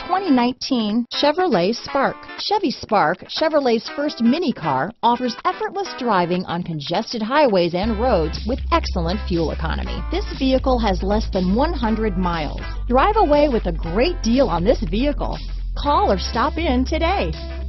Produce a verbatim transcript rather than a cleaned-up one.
twenty nineteen Chevrolet Spark. Chevy Spark, Chevrolet's first mini car, offers effortless driving on congested highways and roads with excellent fuel economy. This vehicle has less than one hundred miles. Drive away with a great deal on this vehicle. Call or stop in today.